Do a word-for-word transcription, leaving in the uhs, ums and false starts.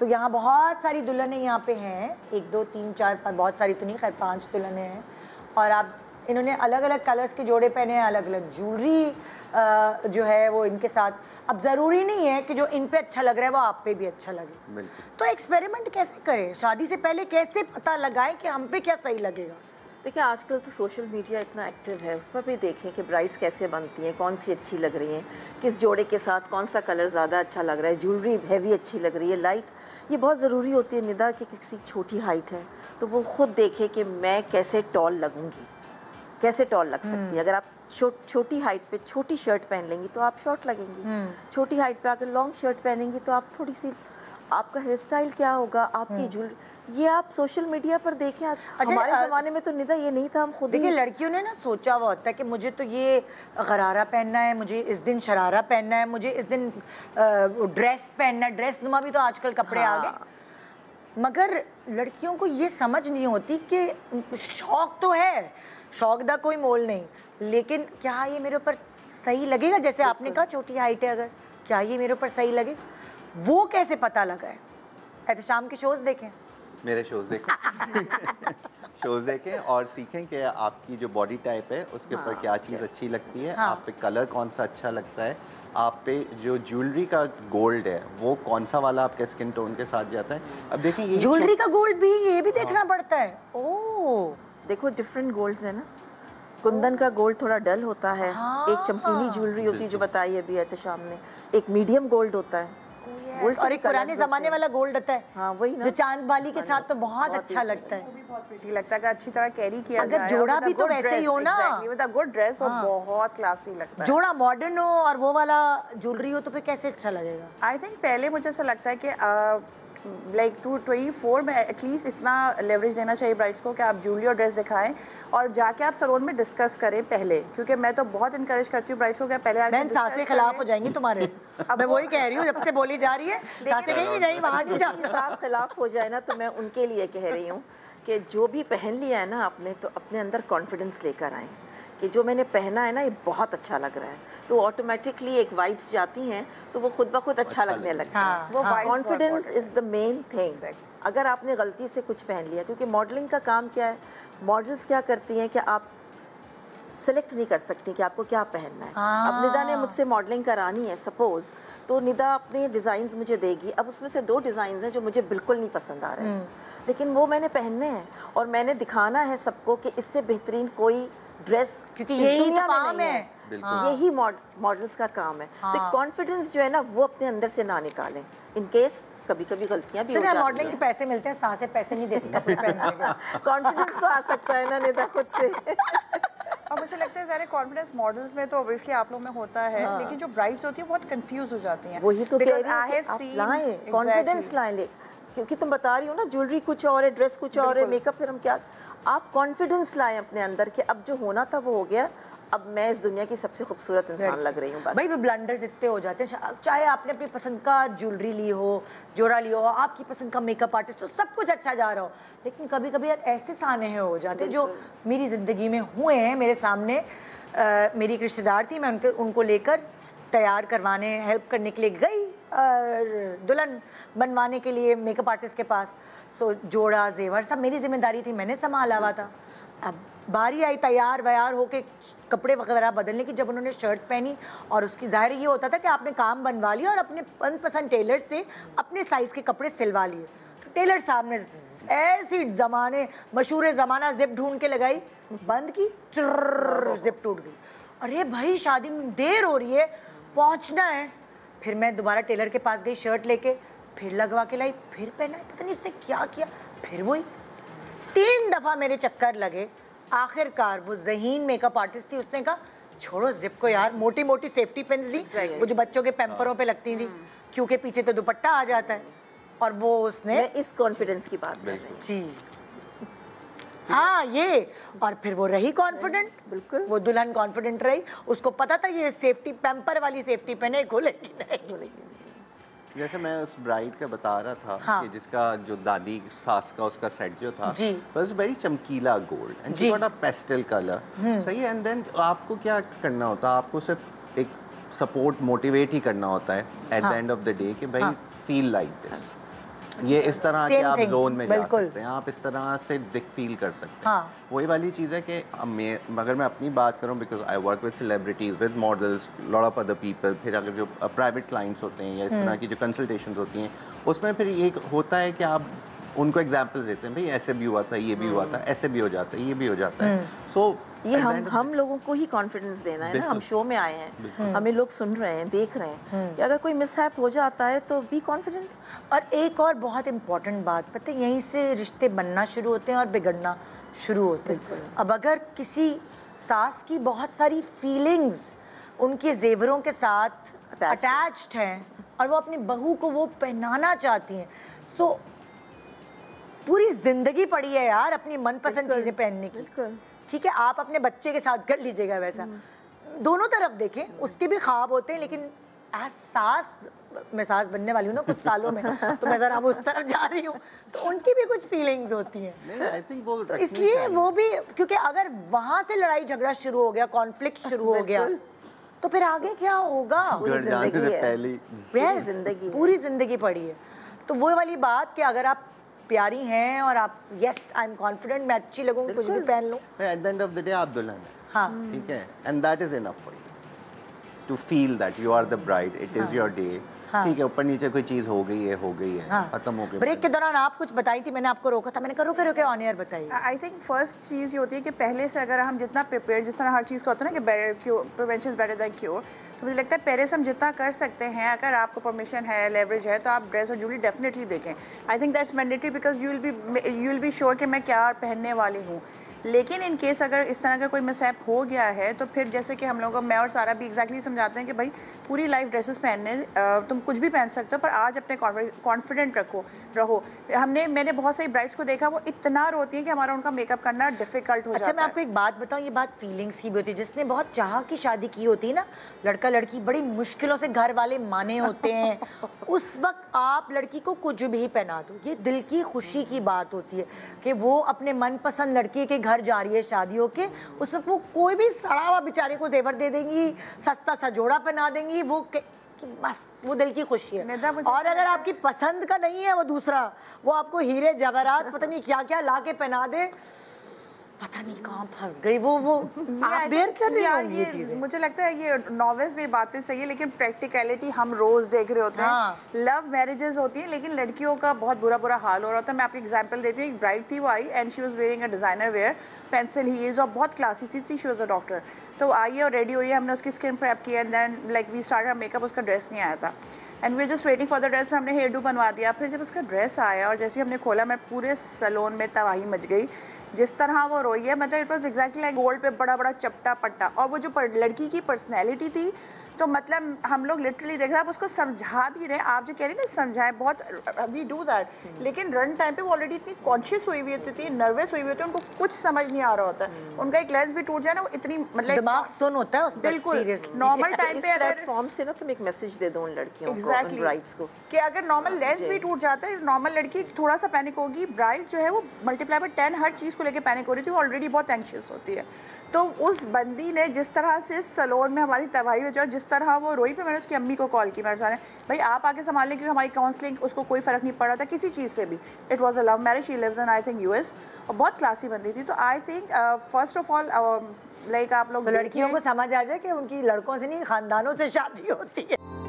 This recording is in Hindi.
सो यहाँ बहुत सारी दुल्हनें यहाँ पे हैं, एक दो तीन चार पाँच, बहुत सारी तो नहीं, खैर पांच दुल्हनें हैं। और आप इन्होंने अलग अलग कलर्स के जोड़े पहने हैं, अलग अलग ज्वेलरी जो है वो इनके साथ। अब ज़रूरी नहीं है कि जो इन पे अच्छा लग रहा है वो आप पे भी अच्छा लगे। तो एक्सपेरिमेंट कैसे करें, शादी से पहले कैसे पता लगाएं कि हम पे क्या सही लगेगा? देखिए आजकल तो सोशल मीडिया इतना एक्टिव है, उस पर भी देखें कि ब्राइड्स कैसे बनती हैं, कौन सी अच्छी लग रही हैं, किस जोड़े के साथ कौन सा कलर ज़्यादा अच्छा लग रहा है, ज्वेलरी हैवी अच्छी लग रही है, लाइट। ये बहुत ज़रूरी होती है निदा कि किसी छोटी हाइट है तो वो खुद देखे कि मैं कैसे टॉल लगूंगी, कैसे टॉल लग सकती है। अगर आप छो, छोटी हाइट पे छोटी शर्ट पहन लेंगी तो आप शॉर्ट लगेंगी, छोटी हाइट पे अगर लॉन्ग शर्ट पहनेंगी तो आप थोड़ी सी, आपका हेयर स्टाइल क्या होगा, आपकी ज्वेलरी, ये आप सोशल मीडिया पर देखें। अच्छा, हमारे ज़माने में तो निदा ये नहीं था, हम खुद देखिए लड़कियों ने ना सोचा हुआ होता है कि मुझे तो ये गरारा पहनना है, मुझे इस दिन शरारा पहनना है, मुझे इस दिन ड्रेस पहनना है, ड्रेस नुमा भी तो आजकल कपड़े हाँ। आ गए। मगर लड़कियों को ये समझ नहीं होती कि शौक तो है, शौक दा कोई मोल नहीं, लेकिन क्या ये मेरे ऊपर सही लगेगा? जैसे आपने कहा छोटी हाइट है, अगर क्या ये मेरे ऊपर सही लगे, वो कैसे पता लगा है? एहतशाम के शोज देखें, मेरे शोज देखें शोज देखें और सीखें कि आपकी जो बॉडी टाइप है उसके ऊपर हाँ, क्या चीज़ अच्छी लगती है, हाँ। आप पे कलर कौन सा अच्छा लगता है, आप पे जो ज्वेलरी का गोल्ड है वो कौन सा वाला आपके स्किन टोन के साथ जाता है। अब देखिए ये ज्वेलरी का गोल्ड भी ये भी देखना हाँ। पड़ता है। ओह देखो डिफरेंट गोल्ड्स है ना, कुंदन का गोल्ड थोड़ा डल होता है, हाँ। एक चमकीली ज्वेलरी होती है जो बताई अभी एहतशाम ने, एक मीडियम गोल्ड होता है, गोल्ड और एक पुराने जमाने वाला गोल्ड होता है, हाँ वही ना, जो चांद बाली के साथ तो बहुत, बहुत अच्छा लगता है, वो भी बहुत प्रिटी लगता है कि अच्छी तरह कैरी किया अगर जाए। जोड़ा भी तो वैसे ही हो ना, exactly with a good dress वो बहुत क्लासी लगता है। जोड़ा मॉडर्न हो और वो वाला ज्वेलरी हो तो फिर कैसे अच्छा लगेगा? आई थिंक पहले मुझे ऐसा लगता है कि लाइक टू ट्वेंटी फोर में एटलीस्ट इतना लेवरेज देना चाहिए ब्राइड्स को कि आप ज्वेलरी और ड्रेस दिखाएं और जाके आप सलोन में डिस्कस करें पहले, क्योंकि मैं तो बहुत इंकरेज करती हूँ ब्राइड्स को कि पहले आके सासें खिलाफ हो जाएंगी तुम्हारे अब मैं वही कह रही हूँ, जब से बोली जा रही है सासें कहेंगी नहीं वहाँ नहीं जाना, सास खिलाफ हो जाए ना तो मैं उनके लिए कह रही हूँ कि जो भी पहन लिया है ना आपने, तो अपने अंदर कॉन्फिडेंस लेकर आएँ कि जो मैंने पहना है ना ये बहुत अच्छा लग रहा है, तो ऑटोमेटिकली एक वाइब्स जाती हैं तो वो खुद ब खुद अच्छा, अच्छा लगने लगता है। हाँ, वो confidence is the main thing. अगर आपने गलती से कुछ पहन लिया, क्योंकि मॉडलिंग का काम क्या है, मॉडल्स क्या करती हैं कि आप सेलेक्ट नहीं कर सकती कि आपको क्या पहनना है। अब निदा ने मुझसे मॉडलिंग करानी है सपोज़, तो निदा अपने डिज़ाइंस मुझे देगी, अब उसमें से दो डिज़ाइंस हैं जो मुझे बिल्कुल नहीं पसंद आ रहे हैं, लेकिन वो मैंने पहनने हैं और मैंने दिखाना है सबको कि इससे बेहतरीन कोई ड्रेस, क्योंकि यही तो काम है, हाँ। यही मॉडल्स का काम है। हाँ। तो कॉन्फिडेंस जो है ना वो अपने अंदर से ना निकालें, इन केस कभी कभी गलतियां भी हो जाती हैं। मॉडलिंग के पैसे मिलते हैं, सासें पैसे नहीं देती कपड़े पहनने के। कॉन्फिडेंस तो आ सकता है ना निदा खुद से और मुझे लगता है सारे कॉन्फिडेंस मॉडल्स में तो ऑब्वियसली आप लोग में होता है, हाँ। लेकिन जो ब्राइड्स होती है बहुत कंफ्यूज हो जाती हैं। वही तो कह रही हूं, आप लाएं कॉन्फिडेंस लाएं, क्योंकि तुम बता रही हो ना ज्वेलरी कुछ और है, ड्रेस कुछ और है, मेकअप फिर हम क्या, आप कॉन्फिडेंस लाएं अपने अंदर कि अब जो होना था वो हो गया, अब मैं इस दुनिया की सबसे खूबसूरत इंसान लग रही हूँ बस। भाई वो ब्लंडर्स इतने हो जाते हैं, चाहे आपने अपनी पसंद का ज्वेलरी ली हो, जोड़ा लिया हो, आपकी पसंद का मेकअप आर्टिस्ट हो, सब कुछ अच्छा जा रहा हो, लेकिन कभी कभी यार ऐसे साने हो जाते हैं जो मेरी ज़िंदगी में हुए हैं। मेरे सामने आ, मेरी एक रिश्तेदार थी, मैं उनके उनको लेकर तैयार करवाने, हेल्प करने के लिए गई दुल्हन बनवाने के लिए मेकअप आर्टिस्ट के पास। सो जोड़ा जेवर सब मेरी जिम्मेदारी थी, मैंने संभाला हुआ था। अब बारी आई तैयार व्यार होके कपड़े वगैरह बदलने की, जब उन्होंने शर्ट पहनी और उसकी ज़ाहिर ये होता था कि आपने काम बनवा लिया और अपने मनपसंद टेलर से अपने साइज़ के कपड़े सिलवा लिए, तो टेलर साहब ने ऐसी ज़माने मशहूर ज़माना जिप ढूंढ के लगाई, बंद की, चुर्र जिप टूट गई। अरे भाई शादी में देर हो रही है, पहुँचना है। फिर मैं दोबारा टेलर के पास गई, शर्ट लेके फिर लगवा के लाई, फिर पहना, पता नहीं उसने क्या किया, फिर वही तीन दफ़ा मेरे चक्कर लगे। आखिरकार वो ज़हीन मेकअप आर्टिस्ट थी, उसने कहा छोड़ो जिप को यार, मोटी मोटी सेफ्टी पिन्स दी वो जो बच्चों के पैम्परों पे लगती थी, क्योंकि पीछे तो दुपट्टा आ जाता है, और वो उसने, मैं इस कॉन्फिडेंस की बात कर रही हूं जी हाँ ये, और फिर वो रही कॉन्फिडेंट, बिल्कुल वो दुल्हन कॉन्फिडेंट रही, उसको पता था ये सेफ्टी पैम्पर वाली सेफ्टी पिन खुलेगी नहीं खुलेगी। जैसे मैं उस ब्राइड का बता रहा था हाँ। कि जिसका जो दादी सास का उसका सेट जो था बस वेरी चमकीला gold and she got a pastel colour, सही है। एंड देन आपको क्या करना होता है, आपको सिर्फ एक सपोर्ट मोटिवेट ही करना होता है at the end of the day कि भाई फील लाइक दिस, ये इस तरह के Same आप things, जोन में जा बिल्कुल। सकते हैं, आप इस तरह से दिख फील कर सकते हैं। हाँ। वही वाली चीज़ है कि अब मैं अगर मैं अपनी बात करूं, because I work with celebrities, with models, lot of other people, फिर अगर जो प्राइवेट क्लाइंट्स होते हैं या इस तरह की जो कंसल्टेशंस होती हैं, उसमें फिर एक होता है कि आप उनको एग्जाम्पल्स देते हैं, भाई ऐसे भी हुआ था, ये भी हुआ था, ऐसे भी हो जाता है, ये भी हो जाता है। सो ये हम हम लोगों को ही कॉन्फिडेंस देना है ना, हम शो में आए हैं, हमें लोग सुन रहे हैं, देख रहे हैं कि अगर कोई मिसहैप हो जाता है तो बी कॉन्फिडेंट। और एक और बहुत इम्पॉर्टेंट बात, पता है, यहीं से रिश्ते बनना शुरू होते हैं और बिगड़ना शुरू होते हैं। अब अगर किसी सास की बहुत सारी फीलिंग्स उनके जेवरों के साथ अटैच्ड हैं और वो अपनी बहू को वो पहनाना चाहती हैं, सो पूरी जिंदगी पड़ी है यार अपनी मनपसंद चीजें पहनने की। ठीक है, आप अपने बच्चे के साथ कर लीजिएगा वैसा, दोनों तरफ देखें, उसके भी ख्वाब होते हैं, लेकिन एज सास, मैं सास बनने वाली हूँ ना कुछ सालों में, तो मैं जरा उस तरफ जा रही हूँ, तो उनकी भी कुछ फीलिंग्स होती हैं। आई थिंक वो तो इसलिए वो भी, क्योंकि अगर वहां से लड़ाई झगड़ा शुरू हो गया, कॉन्फ्लिक्ट शुरू हो गया, तो फिर आगे क्या होगा? घर जाने से पहले Yes, जिंदगी पूरी जिंदगी पड़ी है। तो वो वाली बात कि अगर आप प्यारी हैं और आप यस आई एम कॉन्फिडेंट, मैं अच्छी लगूंगी, कुछ भी पहन लूं, at the end of the day आप दुल्हन है। हाँ, ठीक है, and that is enough for you to feel that you are the bride, it is your day. ठीक है, ऊपर नीचे कोई चीज हो गई है, हो गई है, हाँ। खत्म हो गई। ब्रेक के दौरान आप कुछ बताई थी, मैंने आपको रोका था, मैंने कहा रुके रुके ऑन एयर बताइए। आई थिंक फर्स्ट चीज़ ये होती है कि पहले से अगर हम जितना प्रिपेयर, जिस तरह हर चीज़ का होता है ना कि prevention is better than cure, तो मुझे लगता है पहले से हम जितना कर सकते हैं, अगर आपको परमिशन है, लेवरेज है, तो आप ड्रेस और ज्वेलरी डेफिनेटली देखें। I think that's mandatory because you will be you will be sure कि मैं क्या पहनने वाली हूँ। लेकिन इन केस अगर इस तरह का कोई मिसहैप हो गया है, तो फिर जैसे कि हम लोगों को, मैं और सारा भी एग्जैक्टली समझाते हैं कि भाई पूरी लाइफ ड्रेसेस पहनने, तुम कुछ भी पहन सकते हो, पर आज अपने कॉन्फिडेंट रखो रहो। हमने मैंने बहुत सारी ब्राइड्स को देखा, वो इतना रोती हैं कि हमारा उनका मेकअप करना डिफिकल्ट हो अच्छा, जाता है। मैं आपको एक बात बताऊं, ये बात फीलिंग्स की भी होती है। जिसने बहुत चाह की शादी की होती है ना, लड़का लड़की बड़ी मुश्किलों से घर वाले माने होते हैं, उस वक्त आप लड़की को कुछ भी पहना दो, ये दिल की खुशी की बात होती है कि वो अपने मनपसंद लड़के के घर जा रही है शादी होके, उस वक्त वो कोई भी सड़ा हुआ बेचारे को जेवर दे देंगी, सस्ता सा जोड़ा पहना देंगी, वो के, बस वो दिल की खुशी है। और अगर आपकी पसंद का नहीं है वो दूसरा, वो आपको हीरे जवाहरात पता नहीं क्या क्या ला के पहना दे, पता नहीं कहाँ फंस गई वो वो आप बेर कर रही होंगी ये चीजें। मुझे लगता है ये नॉवेल्स में बातें सही है, लेकिन प्रैक्टिकलिटी हम रोज देख रहे होते हैं। हाँ। लव मैरिजेस होती हैं, लेकिन लड़कियों का बहुत बुरा बुरा हाल हो रहा था। मैं आपको एग्जांपल देती हूँ, एक ब्राइड थी, वो आई and she was wearing a designer wear, pencil heels, और बहुत क्लासी सी थी, शी वाज अ डॉक्टर। तो आई और रेडी हुई है, हमने उसकी स्किन प्रेप किया and then like we start her makeup, उसका ड्रेस नहीं आया था and we just waiting for the dress. में हमने हेयर डू बनवा दिया। फिर जब उसका ड्रेस आया और जैसे हमने खोला, मैं पूरे सैलून में तबाही मच गई। जिस तरह वो रोई है, मतलब it was exactly like gold पे बड़ा बड़ा चपटा पट्टा, और वो जो लड़की की पर्सनैलिटी थी, तो मतलब हम लोग लिटरली देख रहे हैं, आप उसको समझा भी रहे हैं, आप जो कह रही हैं ना समझाएं, बहुत वी डू दैट, लेकिन रन टाइम पे वो ऑलरेडी इतनी कॉन्शियस हुई हुई होती है, नर्वस हुई हुई होती है, उनको कुछ समझ नहीं आ रहा होता है, उनका एक लेंस भी टूट जाए ना, वो इतनी मतलब दिमाग सुन होता है उस वक्त, बिल्कुल seriously। नॉर्मल टाइम पे अगर प्लेटफॉर्म से ना तुम एक मैसेज दे दो उन लड़कियों को, Exactly. उन ब्राइड्स को, कि अगर नॉर्मल लेंस भी टूट जाता है, नॉर्मल लड़की थोड़ा सा पैनिक होगी, ब्राइड जो है वो मल्टीप्लाई बाय टेन हर चीज़ को लेकर पैनिक हो रही थी, वो ऑलरेडी बहुत एंशियस होती है। तो उस बंदी ने जिस तरह से सैलून में हमारी तबाही में जो जिस तरह वो रोई, पे मैंने उसकी अम्मी को कॉल की, मेरे सामने, भाई आप आके संभाल लें, क्योंकि हमारी काउंसलिंग उसको कोई फ़र्क नहीं पड़ रहा था किसी चीज़ से भी। It was a love marriage, she lives in I think US, और बहुत क्लासी बंदी थी। तो I think first of all like आप लोग तो लड़कियों को समझ आ जाए कि उनकी लड़कों से नहीं, खानदानों से शादी होती है।